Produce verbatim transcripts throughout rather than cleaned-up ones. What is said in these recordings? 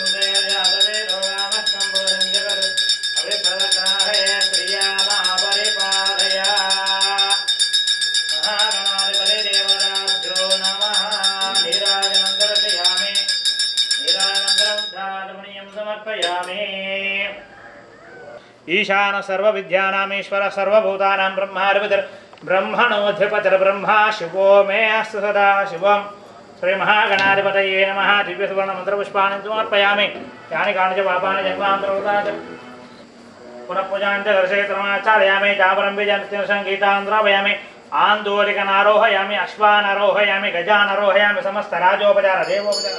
ईशान सर्वविद्यानामीश्वर सर्वभूतानां ब्रह्माधिपतिर् ब्रह्मणोऽधिपतिर्ब्रह्मा शिवो मे अस्तु सदा शिवम् श्री महागणाधिपतये नमः। दिव्यसुवर्ण मंत्रपुष्पाणि समर्पयामि। यानि कानि च पापानि जन्मान्तरकृतानि पुनः पूजां च दर्शयितुमाचार्यामि। चापरं बीजं संगीतान् द्रावयामि। आन्दोलिकनारोहयामि। अश्वानारोहयामि। गजानारोहयामि। समस्तराजोपचार देवोपचार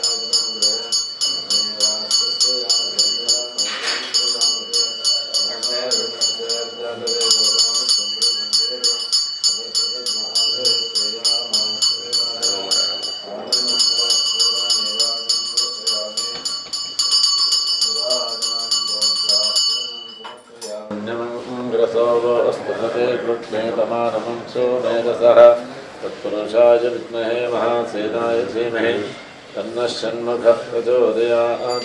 तत्पुरुषाय विद्महे महासेनाय धीमहि तन्नः षण्मुखः प्रचोदयात्।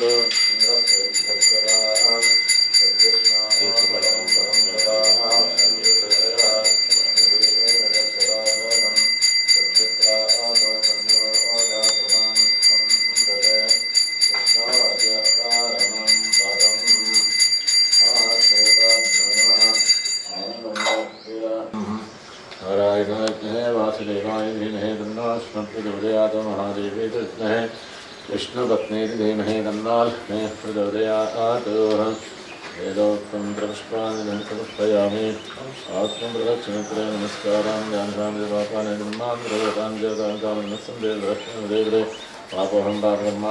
वासुदेवाय धीमहि तन्नो प्रचोदयात्। महादेवी विद्महे विष्णुपत्नी धीमहि तन्नो प्रचोदयात्। वेदोक्तं पुष्पाणि समर्पयामि। आत्मं प्रदक्षिणत्र नमस्कारान् ध्यानानि पापानि धर्मान् प्रदतान् देवतान् कामनस्सं देवदर्शनदेवरे पापोऽहं पापकर्मा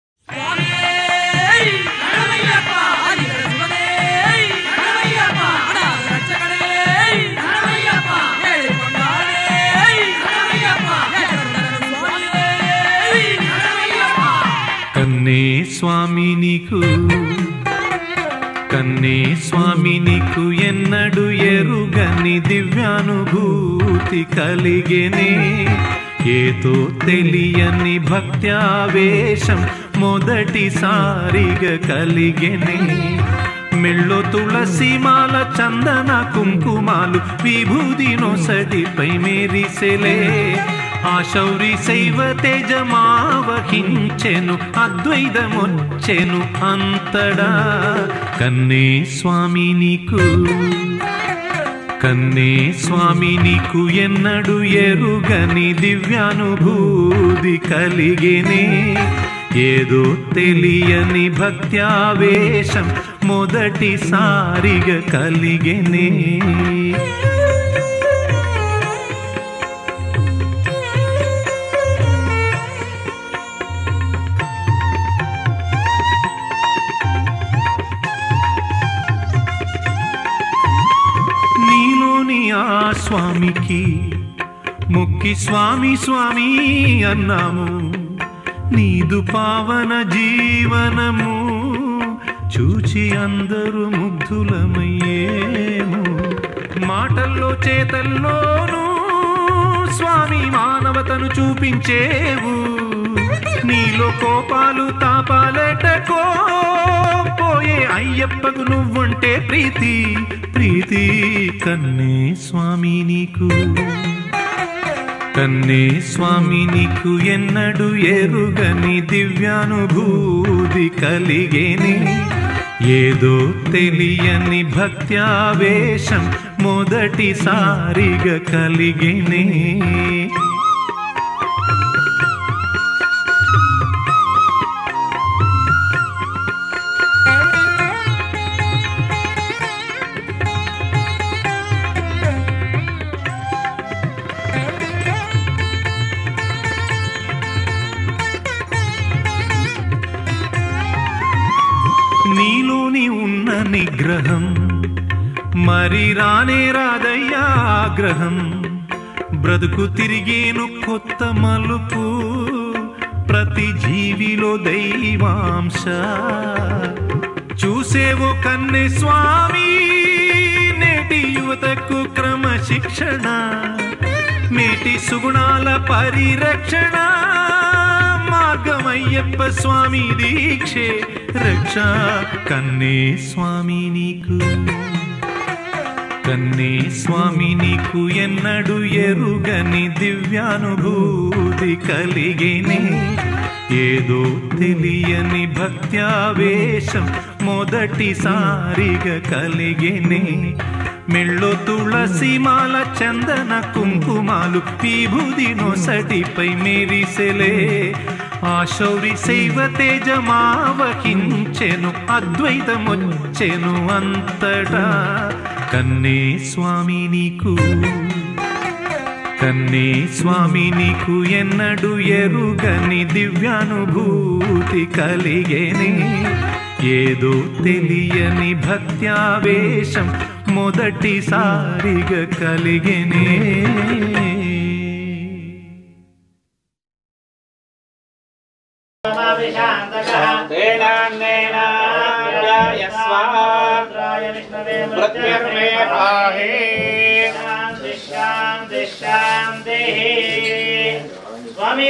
కన్నే స్వామి నీకు కన్నే స్వామి నీకు ఎన్నడు ఎరుగని దివ్యానుభూతి కలిగెనే. ఏతో తెలియని భక్త్యావేశం మొదటిసారిగా కలిగెనే. మెళ్ళో తులసిమాల చందన కుంకుమాలు విభూది నొసటిపై మెరిసెలే. ఆ శౌరి శైవ తేజమావహించెను అద్వైతమొచ్చెను అంతడా. కన్నే స్వామి నీకు కన్నే స్వామి నీకు ఎన్నడు ఎరుగని దివ్యానుభూతి కలిగెనే. ఏదో తెలియని భక్త్యావేశం మొదటిసారిగా కలిగెనే. ఆ స్వామికి మొక్కి స్వామి స్వామి అన్నాము. నీదు పావన జీవనము చూచి అందరూ ముగ్ధులమయ్యేము. మాటల్లో చేతల్లోనూ స్వామి మానవతను చూపించేవు. నీలో కోపాలు తాపాలటకో పోయే అయ్యప్పకు నువ్వుంటే ప్రీతి ప్రీతి. కన్నే స్వామి నీకు కన్నే స్వామి నీకు ఎన్నడు ఎరుగని దివ్యానుభూతి కలిగేని. ఏదో తెలియని భక్త్యావేశం మొదటిసారిగా కలిగేనే. నీలోని ఉన్న నిగ్రహం మరి రానే రాదయ్యా ఆగ్రహం. బ్రతుకు తిరిగేను కొత్త మలుపు ప్రతి జీవిలో దైవాంశ. చూసేవో కన్నే స్వామి నేటి యువతకు క్రమశిక్షణ. నేటి సుగుణాల పరిరక్షణ మార్గమయ్యప్ప స్వామి దీక్షే రక్ష కన్నే స్వామి నీకు కన్నే స్వామి నీకు ఎన్నడు ఎరుగని దివ్యానుభూతి కలిగేనే ఏదో తెలియని భక్త్యావేశం మొదటిసారిగా కలిగేనే మెళ్ళో తులసిమాల చందన కుంకుమాలు విభూది నొసటిపై మెరిసెలే ఆ శౌరి శైవ తేజమావహించెను అద్వైతమొచ్చెను అంతటా కన్నే స్వామి నీకు కన్నే స్వామి నీకు ఎన్నడు ఎరుగని దివ్యానుభూతి కలిగేనే ఏదో తెలియని భక్త్యావేశం మొదటిసారిగా కలిగేనే స్వామి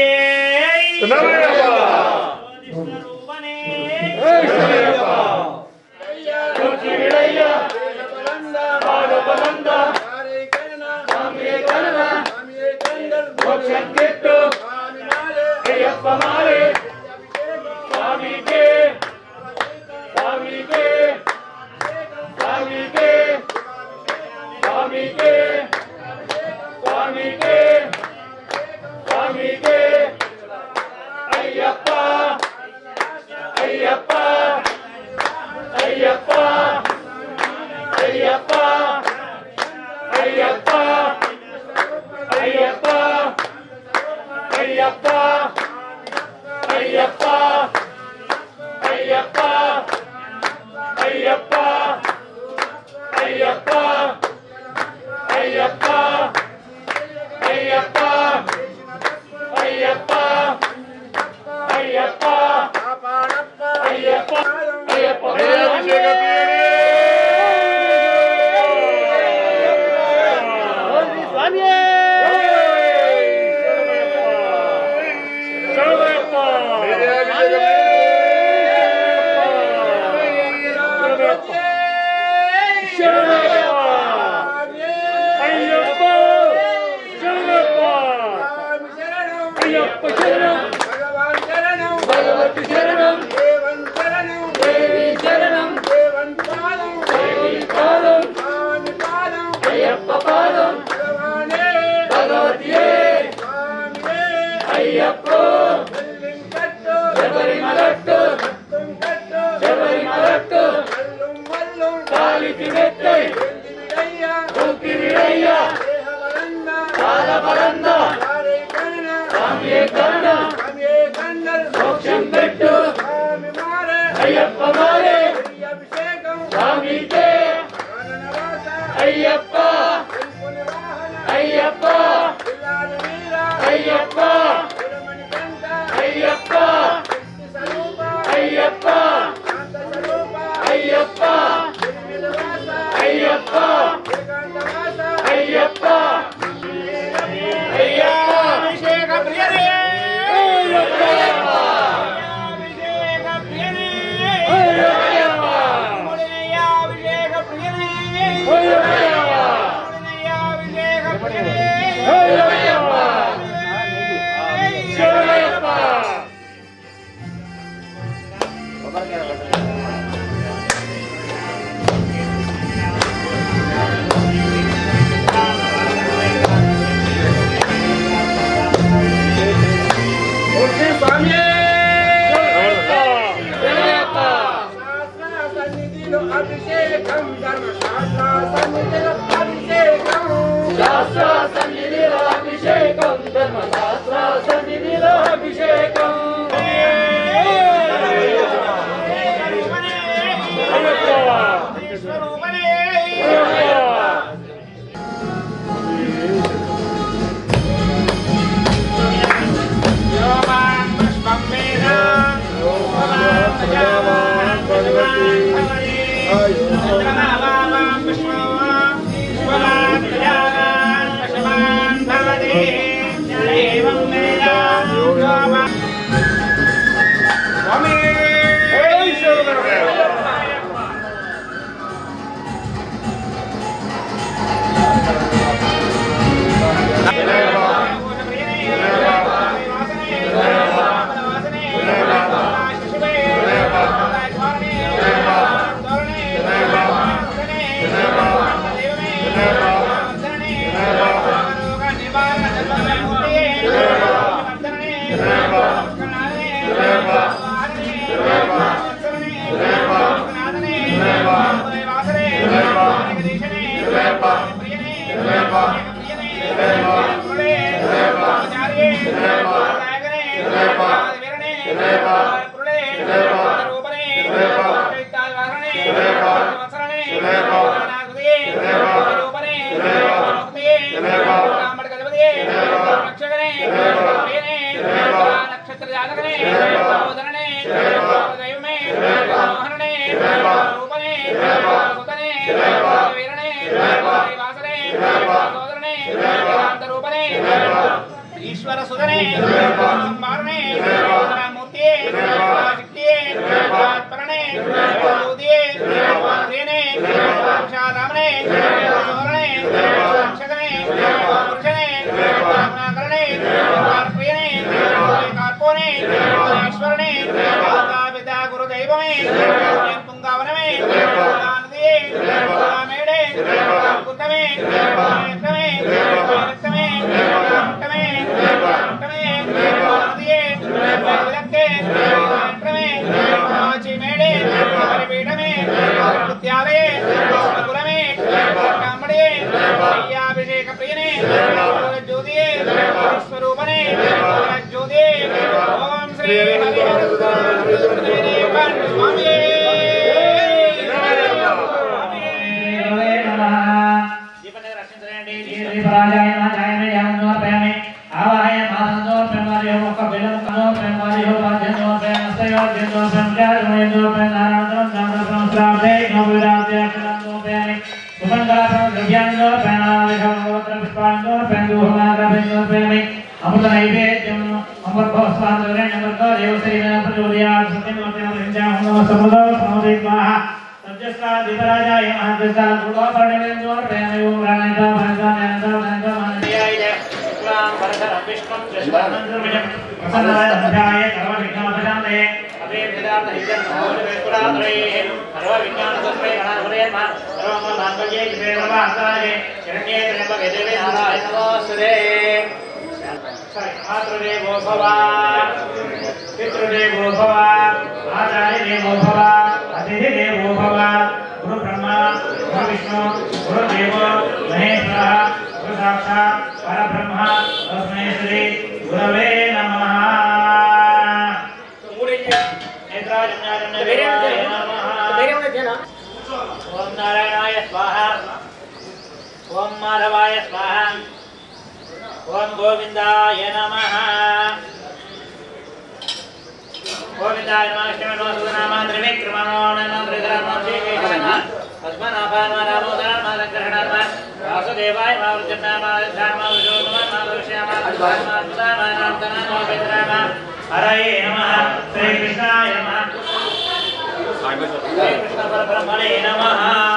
అభిషేకం संभारणे मूर्ति शक्ति परणे दूधिये देने शादामने योरणे क्षगने पुरुषने करणे कार्पयने कार्पोने ईश्वरने पिता गुरुदैवमे तुंगावनमे नदिये मेडे कुतमे नेत्रमे रक्तमे रक्तमे रक्तमे नदिये विलक्के नेत्रमे आची मेडे परिपीठमे विद्यालये कुलमे कामड़े अभिषेक प्रियने ज्योतिये स्वरूपने ज्योतिये ओम श्री हरिहर स्वामी अमृत नैवेद्यम अमृत भस्वांतरे नमक देवसेना प्रचोदयात् सत्यमोत्यामृत्याहुनो समृद्धो समोदित्वाः तज्जस्ता दीपराजाय महाजस्ता गुरुवापर्णवेन्द्रो प्रेमयो प्राणेन्द्रो भरतानन्दो नन्दो मनयाय पुराण भरतर विष्णुं कृष्णमन्त्रमिदं प्रसन्नाय अध्याय सर्वविघ्नोपशान्तये अभेदार्थ हितं नमोदेवपुरात्रये सर्वविज्ञानतत्त्वे गणाधुरेन्मः सर्वमङ्गलमाङ्गल्ये शिवे सर्वार्थाय शरण्ये त्र्यम्बके देवे नारायणे नमोस्तुते मातृदेवो भव पितृदेवो भव आचार्यदेवो भव अतिथिदेवो भव गुरु ब्रह्मा गुरु विष्णु गुरुदेवो महेश्वरः गुरु साक्षात् परब्रह्म तस्मै श्री गुरवे नमः। नेत्राजन्याजन्यदेवाय नमः। ओम नारायणाय स्वाहा ओम माधवाय स्वाहा ओम गोविंदाय नमः। गोविंदाय नमः कृष्णो सुनामा त्रिविक्रमणो नमः त्रिधर्मो श्रीकेशवः अस्मनाभान्मा रामोदरान्मा संग्रहणान्मा वासुदेवाय मावृजन्नामा धर्मा विजोन्मा माधुष्यामा अस्मान्मा सुदामा नामतनामा वेदरामा हरये नमः। श्री कृष्णाय नमः। श्री कृष्ण परब्रह्मणे नमः।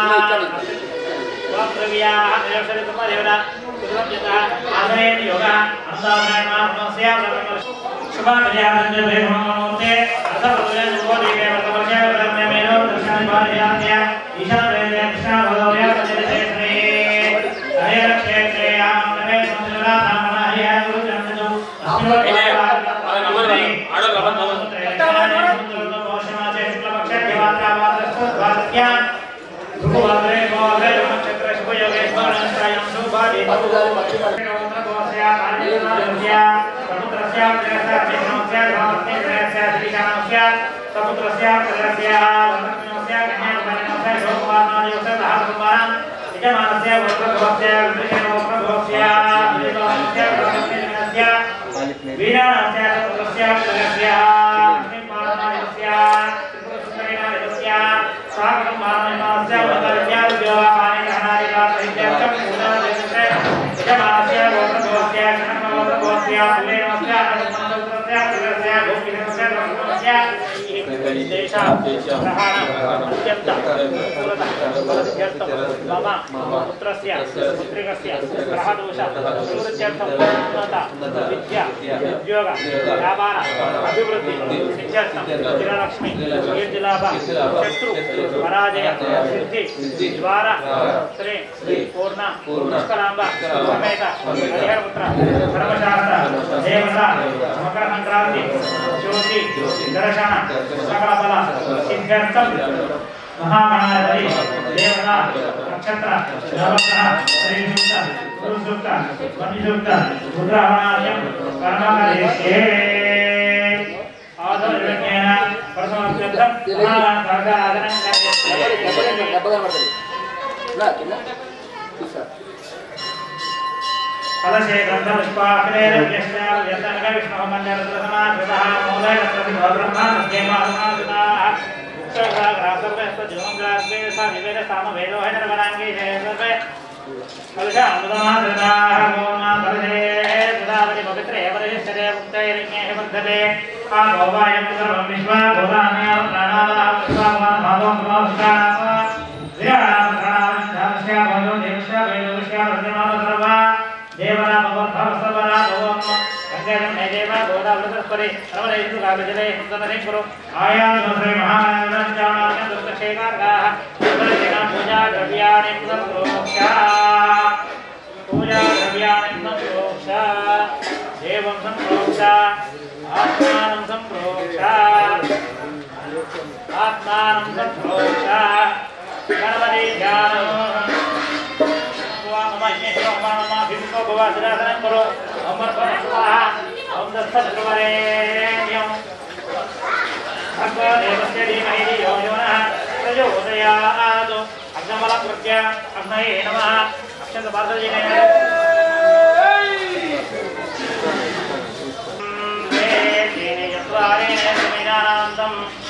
ओम प्रव्याः देवशरितुमदेवता आदरेण योगा अंदावरण नमस्या शुभामयानंद वेमोते अथर्वयन गोदेवे वर्तमस्य वर्तमेनो दर्शन भार्यात्या ईशान वेदे कृष्ण भगवया तजते श्री हरे क्षेत्रे आमने संजरा नामनाय गुरु जन्मजो अस्मभ्ये आडल लबन मोशमाचे शुक्लपक्ष देवात्रा वात्रस्थ वाक्या सुभवादरे मोदे नक्षत्र शुभयोगेश्वर नमस्कारं शुभादि भगवत्या आदिनास्य समुद्रस्य जगतस्य विष्णुस्य भवत्ये जगतस्य श्रीशानस्य समुद्रस्य जगतस्य वन्दनस्य कन्याकुमारीस्य शोभवानायोस्य धातुवान् यजमानस्य वक्रभवस्य विष्णुवक्रभवस्य विष्णुवस्य भवत्य वीरास्य समुद्रस्य जगतस्य श्रीपादनायोस्य त्रिपुरसुन्दरीनायोस्य सागरं मानवस्य वन्दनस्य आनेकनादिका सहित्यं पूजादेशस्य यजमानस्य वक्रभवस्य कनकवक्रभवस्य फुल्लेनस्य अनन्तसमुद्रस्य जगतस्य गोपीनस्य धर्मस्य देशा ग्रहाणाम् अत्यन्त पुरतः फलसिद्ध्यर्थं मम पुत्रस्य पुत्रिकस्य ग्रहदोष निवृत्त्यर्थं उन्नता विद्या उद्योग व्यापार अभिवृद्धि सिद्ध्यर्थं चिरलक्ष्मी कीर्तिलाभ शत्रु पराजय सिद्धि द्वार श्री पूर्ण पुष्करांब समेत हरिहरपुत्र धर्मशास्त्र देवता मकर संक्रांति ज्योति दर्शन सकल बल सिद्ध्यर्थं महागणाधिपति देवता नक्षत्र नवग्रह श्रीसूक्त गुरुसूक्त मणिसूक्त रुद्रावणार्यं कर्मकरिष्ये आदरविज्ञान प्रसमस्यर्थं महासागराधनं कलशे गन्धपुष्पाग्नेर व्यस्याल व्यसनग विष्णुमन्यरत्रसमाकृतः मोदयत्रति ब्रह्मानस्येमासनादिताः उक्षग्रासर्वस्व जीवङ्ग्रास्वे सा विवेद सामवेदो है नरवराङ्गे सर्वे पूजा द्रव्याणि प्रोक्षा पूजा द्रव्याणि प्रोक्षा देवं संप्रोक्षा आत्मानं संप्रोक्षा आत्मानं संप्रोक्षा गणपति ध्यानं स्वाहा मम भिन्नो भवासनासनं करो ओम स्वाहा ओम दत्तश्रवरेण्यं भगवदेवस्य धीमहि धियो यो नः प्रचोदयात् अग्नमलकृत्य अग्नये नमः अक्षन्तपार्श्वजिने यद्वारेण समिनानान्तं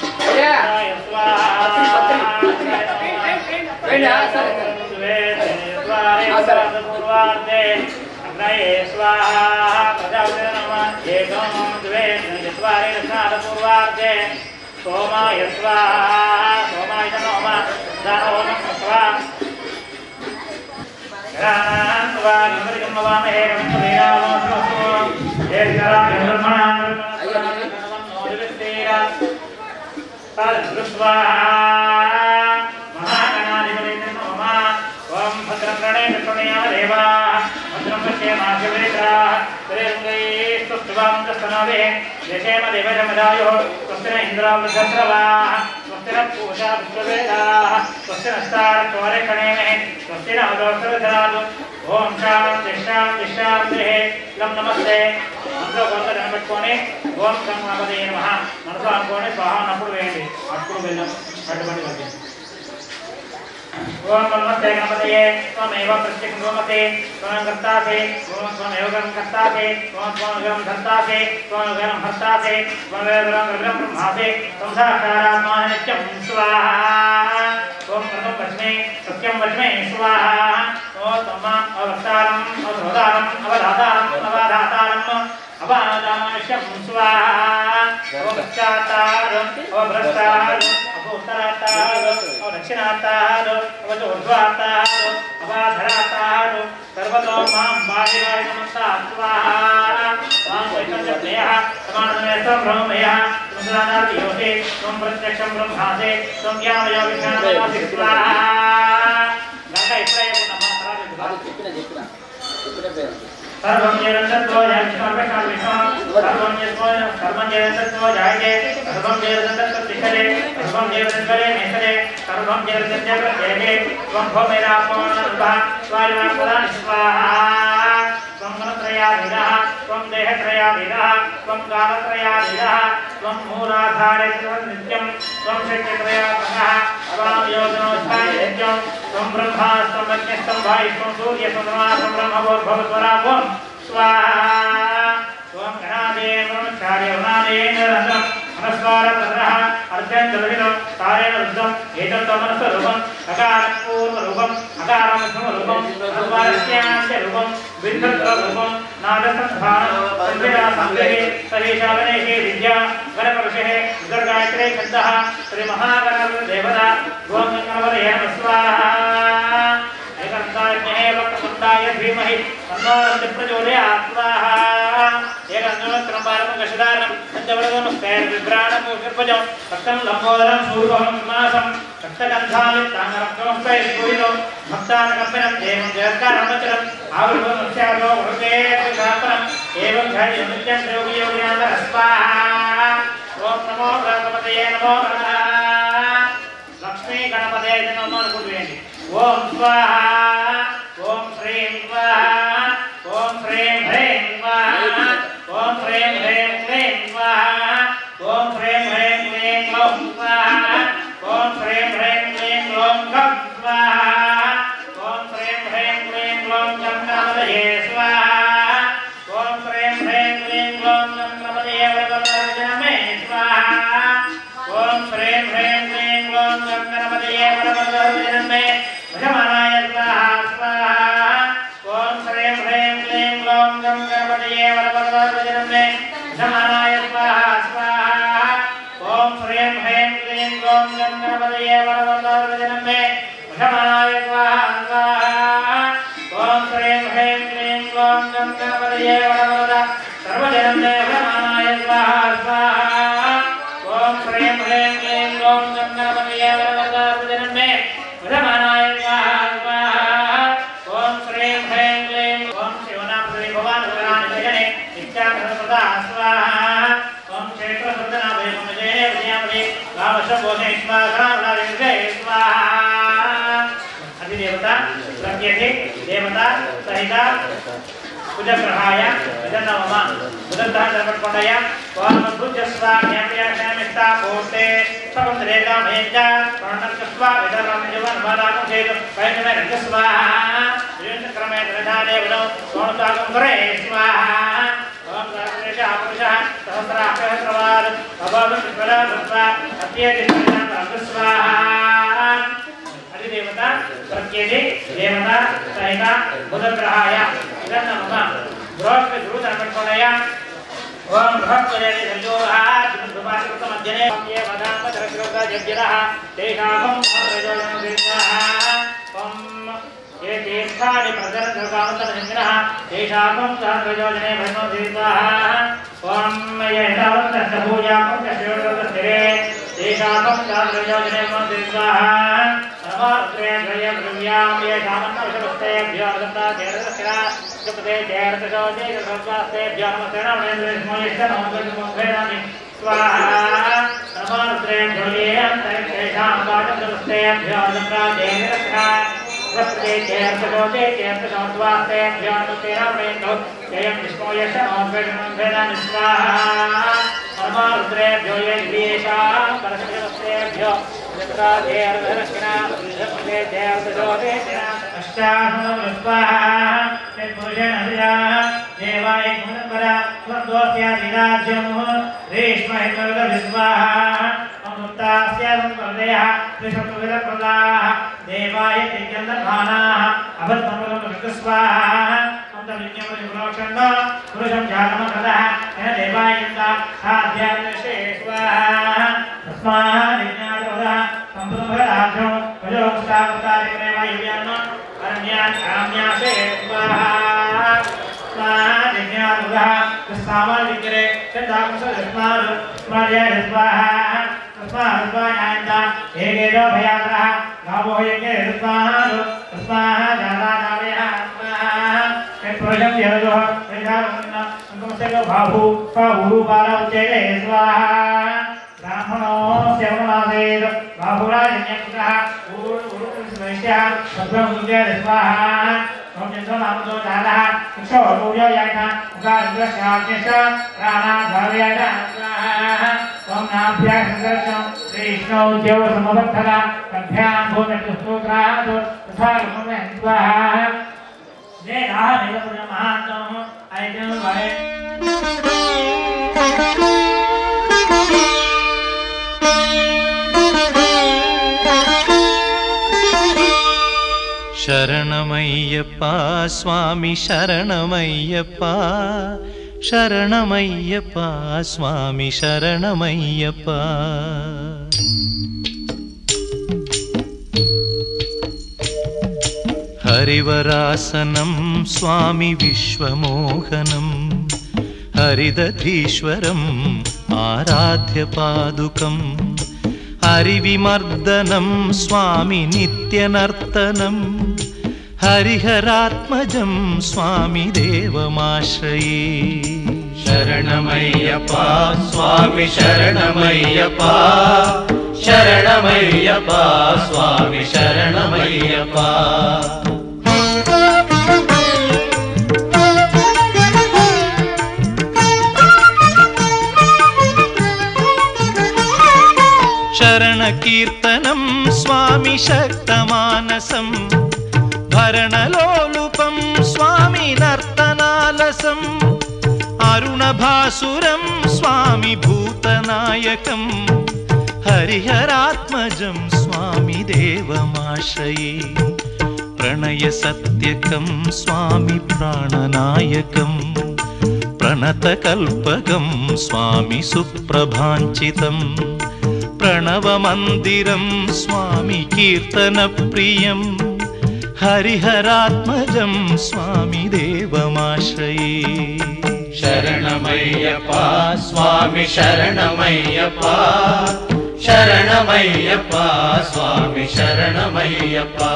पूर्वार्धे अग्नये स्वाहा प्रजापते नमः एकं द्वे चत्वारि दक्षिणापूर्वार्धे सोमाय स्वाहा सोमाय नमः दानो नमः रान्वा निमरिकमवामहे रमणेनावसो येकराय ब्रह्मणा नोदिस्तेरा तद्रुस्वाहा महागणाधिपते नमः ओम भद्रं गणे करुणया देवा भद्रं पश्येमाशवेत्राः त्रिरङ्गैस्तुष्टुवां दस्तनवे यशेम देवजमदायो स्वस्ति न इन्द्रावृद्धस्रवाः स्वस्ति न पूषा विश्ववेदाः स्वस्ति नस्तारक्षोरेक्षणेमहे स्वस्ति न अदोषविधरादु ओम शान्ति शान्ति शान्तिः लं नमस्ते मंत्र गोत्रं పెట్టుకొని ఓం సం గణపతే నమః మనసు అనుకోని స్వాహ అన్నప్పుడు వేయండి అప్పుడు వెళ్ళం అటువంటి వద్ద ओम नमस्ते गणपतये त्वमेव प्रत्यक्षं ब्रह्मसे त्वं कर्तासे त्वमेव कर्म कर्तासे त्वं त्वं धर्तासे त्वं गणं हर्तासे त्वमेव गणं ब्रह्मासे त्वं साक्षात्मा नित्यं स्वाहा ओम कर्म वच्मे सत्यं वच्मे स्वाहा ओम तम अवतारम् अवधारम् अवधातारम् अवधातारम् अवधानामिष्यं स्वाहा ओम चातारम् अवभ्रष्टारम् अवोत्तरातारम् अवदक्षिणातारम् अवचोर्ध्वातारम् अवाधरातारम् सर्वतो मां बाहिराय नमस्ता स्वाहा मां वैकुण्ठप्रियः समानमेतं ब्रह्ममयः त्वं त्वं प्रत्यक्षं ब्रह्मासे त्वं ज्ञानमयो विज्ञानमयोऽसि स्वाहा गंगा इत्रय नमः सर्वं निरन्तरतो याचिकार्पणं सर्वं यस्मोय सर्वं निरन्तरतो जायते सर्वं निरन्तरतिष्ठते सर्वं निरन्तरे मेषते सर्वं निरन्तरप्रत्यये त्वं भौमेरात्मनः स्वायुनापदानि स्वाहा त्वं मनत्रयाधीनः त्वं देहत्रयाधीनः त्वं कालत्रयाधीनः त्वं मूलाधारे नित्यं त्वं शक्तित्रयात्मकः अवां योजनोत्थाय नित्यं त्वं ब्रह्मा त्वं अग्निस्तं वायुस्तं सूर्यस्तं ब्रह्मास्तं ब्रह्मभूर्भुवस्वराभुवं स्वाहा त्वं गणादेव ब्रह्मचार्यवनादेन रसं मनस्वारप्रदः अर्धेन्द्रविदं तारेण रुद्धं एतं तमनस्वरूपम् अकारपूर्वरूपम् अकारमध्यमरूपं रूपास्यान्त्यरूपं विद्धत्ररूपं नादसंधानं सन्धिरासंग्रहे सहीशावनेशे विद्या गणपरुषेः दुर्गायत्रे छन्दः श्रीमहागणपतिदेवता ओं गणपतये नमः स्वाहा एकन्ताय वक्रतुण्डाय धीमहि तन्नो प्रचोदयात् स्वाहा एकन्तं बालमकशदानं पञ्चवरदनस्तेन विभ्राणं पुष्पजं सप्तं लम्बोदरं सूर्यभवं मासं सप्तगन्धालिताङ्गरक्तमस्तै स्फुरितो भक्तानकम्पनं देवं जयकारमचरम् आविर्भवमुख्यातो वृते शापनम् एवं ध्यानं नित्यं योगियोगिनाथ स्वाहा ओम नमो गणपतये नमो नमः लक्ष्मी गणपतये नमो नकुड्वेंడి ओम स्वाहा ओम श्रीं स्वाहा ओम श्रीं ह्रीं स्वाहा ओम श्रीं ह्रीं क्लीं स्वाहा ओम श्रीं ह्रीं क्लीं क्लौं स्वाहा ओम श्रीं ह्रीं क्लीं क्लौं गं स्वाहा ओम श्रीं ह्रीं क्लीं क्लौं गं गणपतये स्वाहा ओम श्रीं ह्रीं क्लीं क्लौं गं गणपतये वरदमे स्वाहा ओम श्रीं ह्रीं क्लीं क्लौं गं गणपतये वरदमे भजमानाय स्वाहा स्वाहा गंगणपतये वरवरदारजनमे वशमानाय स्वाहा ओम श्रीं ह्रीं क्लीं ओम गंगणपतये वरवरदा सर्वजनमे वशमानाय स्वाहा स्वाहा ओम श्रीं ह्रीं क्लीं ओम गंगणपतये वरवरदारजनमे वशमानाय स्वाहा स्वाहा ओम श्रीं ह्रीं क्लीं ओम शिवनाम श्री भगवान भगवान नित्यानंद स्वाहा ओम क्षेत्र सुदना भयमजय विद्यामदे गावशबोधे स्वाहा राविजय स्वाहा अधिदेवता प्रत्येति देवता सहिता पूजग्रहाय विदनवम उदत्तः सर्वकोटय वामभुज स्वाह्यप्रिय क्षमिष्टा पोते समुद्रेगा भेज प्रणतस्वा विदरम जीवन बादाम सेतु वैष्णव रज स्वाहा क्रमे प्रधाने वनो सोणतागम करे स्वाहा ओम सर्वेषा पुरुषः सहस्राक्षरवाद भवतु विश्वरा भूत्वा अत्यधिष्ठानं रज स्वाहा अधिदेवता प्रत्येति देवता सहिता बुधग्रहाय इदन्नमः बृहस्पति गुरुधर्मकोणय ओम बृहस्पति संयोगः दुपासकृतमध्यने ये वदामतरग्रह यज्ञरः तेषामं प्रयोजनं दीर्घः ओम ये तीर्थानि प्रदर्शकामतरञ्जनः तेषामं सहस्रयोजने भनो दीर्घः ओम ये तावन्तः पूजामुख्यश्रेयोस्थिरे तेषामं सहस्रयोजने भनो दीर्घः नमस्ते जय द्रव्यां ये सामन्तवशवस्तेभ्यो दत्ता देवदस्करा सुपदे देवदशोजे सर्वास्तेभ्यो नमस्ते नमोयस्तनमोगमोभेदानि स्वाहा नमस्ते जये अंतरिक्षेषां वाचस्तेभ्यो दत्ता देवदस्करा सुपदे देवदशोजे देवदशोस्वास्तेभ्यो नमस्ते नमोयस्तो जयं विष्णोयस्तनमोगमोभेदानि स्वाहा नमस्तेभ्यो ये दिवेशां परशुवस्तेभ्यो दत्ता देवदस्करा सुपदे देवदशोजे अष्टाहं स्वाहा पुरुषनहृदा देवाय गुणपरा स्वदोस्यादिराज्यं रेष्महितविस्वाहा अमृतास्यादंपर्दयः त्रिशतविदप्रदाः देवाय तिजन्दभानाः अभद्ममृतस्वाहा अन्तर्विज्ञमनिप्रोक्षण्ड पुरुषं जातमकृतः येन देवाय यन्ता साध्यान्विषे स्वाहा तस्मादिज्ञातवदः सम्पूर्णभरराज्यं वजोक्तावतारिकमेवायुव्यान्म अरण्यान् काम्यासे स्वाहा स्वाहा जिज्ञातवदः तस्मादिग्रे चन्दाकुशदस्माद् स्मर्याय स्वाहा तस्माद् स्वाहायन्ता एकेदो भयातरः गावो यज्ञे स्वाहादु स्वाहा जातानावयः स्वाहा यत्पुरुषं यरदोः यथावन्न संकमस्यको भावु स्वाहुरु बालवच्चेते स्वाहा ब्राह्मणो सेवनमासेद बाहुराजन्यपुत्रः ऊरुवैश्यः सद्भ्रमुद्यते स्वाहा ओम चन्द्रमामदो दानः क्षोभूयो यायना उगारुद्रश्याज्ञश्च प्राणाद्भावयाय स्वाहा ओम नाभ्याः संदर्शं कृष्णौ देवसमबद्धः कण्ठ्यां भूमिस्तोत्रात् तथा रुक्मे स्वाहा देहाः देवपुरमहात्मः ऐक्यं वरे शरणमय्यप्पा स्वामी शरणमय्यप्पा शरणमय्यप्पा स्वामी शरणमय्यप्पा हरिवरासनं स्वामी विश्वमोहनं हरिदधीश्वरम् आराध्यपादुकम् हरिविमर्दनं स्वामी नित्यनर्तनं हरिहरात्मजं स्वामी देवमाश्रये शरणमय्यप्पा स्वामी शरणमय्यप्पा शरणमय्यप्पा स्वामी शरणमय्यप्पा शरणकीर्तनं स्वामी शक्तमानसं भरणलोलुपं स्वामी नर्तनालसं अरुणभासुरं स्वामी भूतनायकं हरिहरात्मजं स्वामी देवमाश्रये प्रणयसत्यकं स्वामी प्राणनायकं प्रणतकल्पकं स्वामी सुप्रभाञ्चितं प्रणवमन्दिरं स्वामी कीर्तनप्रियं हरिहरात्मजं स्वामी देवमाश्रये शरणमय्यप्पा स्वामी शरणमय्यप्पा शरणमय्यप्पा स्वामी शरणमय्यप्पा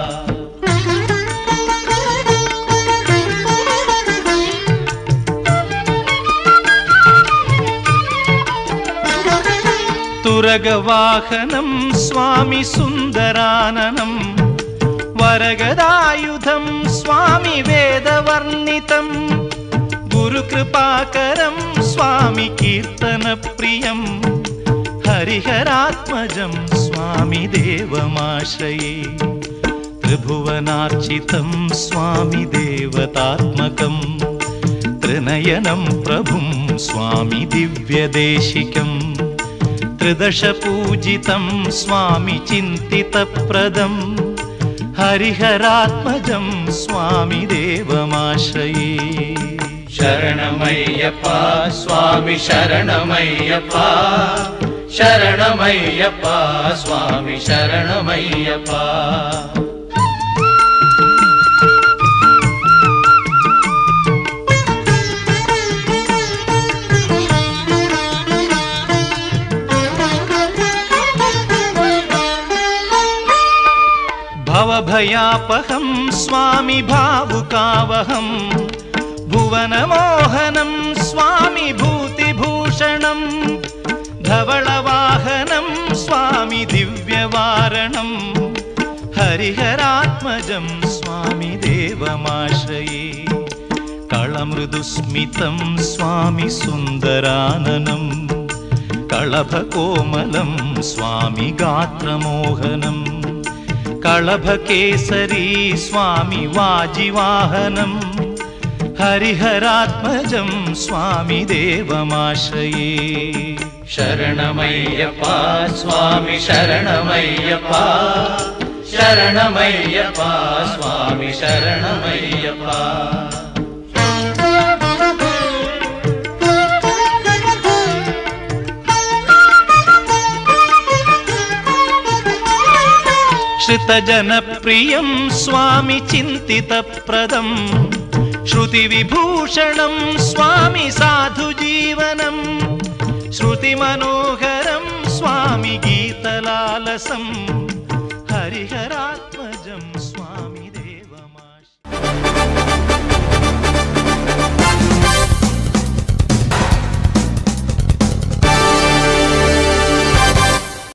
तुरगवाहनं स्वामी सुन्दराननं वरगदायुधं स्वामी वेदवर्णितं गुरुकृपाकरं स्वामी कीर्तनप्रियं हरिहरात्मजं स्वामी देवमाश्रये त्रिभुवनार्चितं स्वामी देवतात्मकं त्रिनयनं प्रभुं स्वामी दिव्यदेशिकं त्रिदशपूजितं स्वामी चिन्तितप्रदं हरिहरात्मजं स्वामी देवमाश्रये शरणमय्यप्पा स्वामी शरणमय्यप्पा शरणमय्यप्पा स्वामी शरणमय्यप्पा भवभयापहं स्वामी भावुकावहं भुवनमोहनं स्वामी भूतिभूषणं धवलवाहनं स्वामी दिव्यवारणं हरिहरात्मजं स्वामी देवमाश्रये कळमृदुस्मितं स्वामी सुन्दराननं कळभकोमलं स्वामी गात्रमोहनं कळभकेसरी स्वामी वाजिवाहनं हरिहरात्मजं स्वामी देवमाश्रये शरणमय्यप्पा स्वामी शरणमय्यप्पा शरणमय्यप्पा स्वामी शरणमय्यप्पा श्रुतजनप्रियं स्वामी चिन्तितप्रदं श्रुतिविभूषणं स्वामी साधुजीवनं श्रुतिमनोहरं स्वामी गीतलालसं